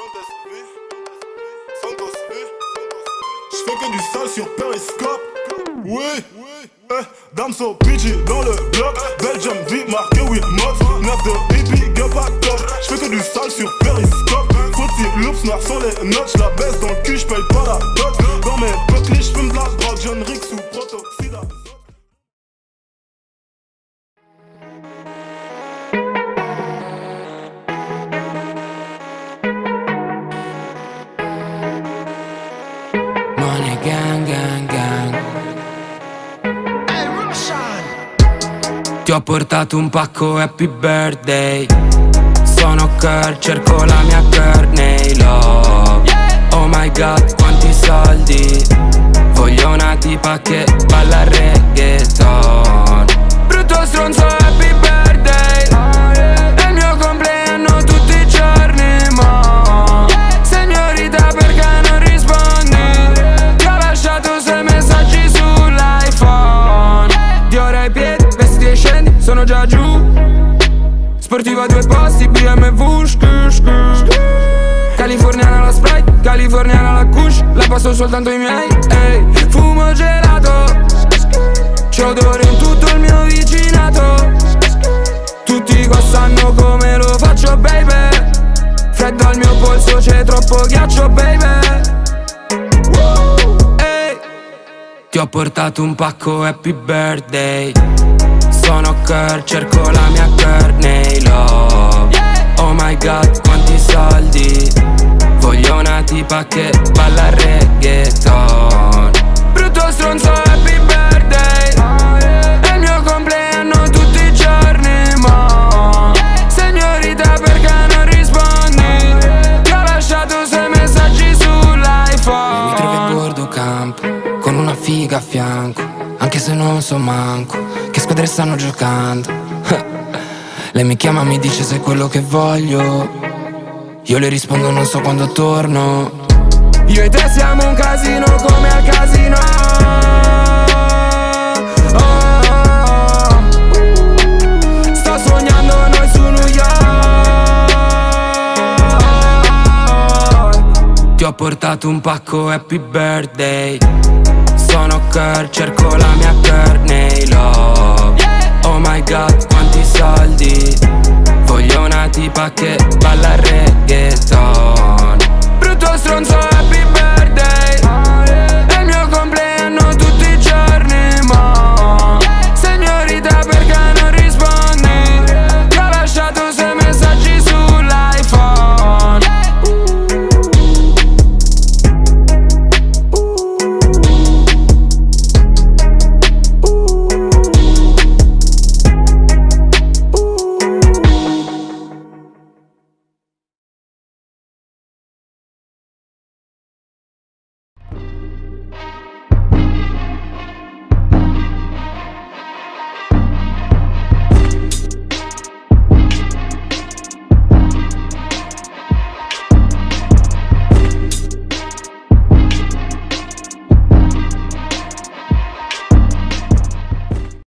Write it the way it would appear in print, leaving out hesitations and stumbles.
J'fais que du sale sur Periscope. Oui, Damso bitchy dans le bloc. Belgium V marqué with mods. Nerf de hippie, gup à top. J'fais que du sale sur Periscope. Faut-il loops noirs sur les notes. J'la baisse dans le cul, j'paye pas la dot. Dans mes buckley, j'fume de la drogue. John Rick sous protoxyde. Gang, gang, gang. Hey, Roshan! Ti ho portato un pacco happy birthday. Sono Kurt, cerco la mia Courtney Love. Oh my god, quanti soldi. Voglio una tipa che balla reggaeton. Brutto stronzo happy birthday. È il mio compleanno tutti i giorni, ma signorita perché non rispondi? Ti ho lasciato 6 messaggi sull'iPhone. Dior ai piedi, vestiti e scendi, sono già giù. Sportiva a 2 posti, BMW, californiana la Sprite, californiana la Kush. La passo soltanto i miei, ehi. Fumo gelato, c'è odore in tutto il mio vicinato. Tutti qua sanno come lo faccio, baby. Freddo al mio polso, c'è troppo ghiaccio, baby. Ehi. Ti ho portato un pacco happy birthday. Sono Kurt, cerco la mia Courtney Love. Oh my god, quanti soldi. Voglio una tipa che balla reggaeton. Brutto stronzo happy birthday. È il mio compleanno tutti i giorni, ma signorita perché non rispondi? Ti ho lasciato 6 messaggi sull'iPhone. Mi trovi a bordo campo con una figa a fianco, anche se non so manco che squadre stanno giocando. Lei mi chiama, mi dice se è quello che voglio. Io le rispondo non so quando torno. Io e te siamo un casino come al casino. Sto sognando noi su New York. Ti ho portato un pacco happy birthday. Sono Kurt, cerco la mia Courtney Love. Oh my god, quanti soldi. Voglio una tipa che balla reggaeton. Brutto stronzo